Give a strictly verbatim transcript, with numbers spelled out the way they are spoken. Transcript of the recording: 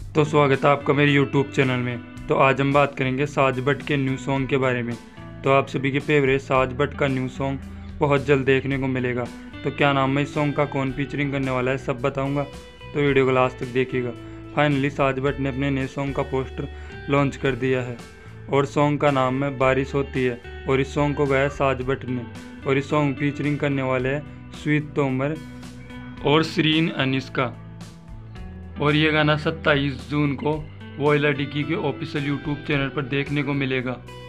तो स्वागत है आपका मेरे यूट्यूब चैनल में। तो आज हम बात करेंगे साज भट्ट के न्यू सॉन्ग के बारे में। तो आप सभी के फेवरेट साज भट्ट का न्यू सॉन्ग बहुत जल्द देखने को मिलेगा। तो क्या नाम है इस सॉन्ग का, कौन फीचरिंग करने वाला है, सब बताऊंगा। तो वीडियो को लास्ट तक देखिएगा। फाइनली साज भट्ट ने अपने नए सॉन्ग का पोस्टर लॉन्च कर दिया है और सॉन्ग का नाम है बारिश होती है और इस सॉन्ग को गाया साज भट्ट ने। और इस सॉन्ग फीचरिंग करने वाले हैं स्वीट तोमर और श्रीन अनिस्का। और ये गाना सत्ताईस जून को वोइला डिकी के ऑफिशियल यूट्यूब चैनल पर देखने को मिलेगा।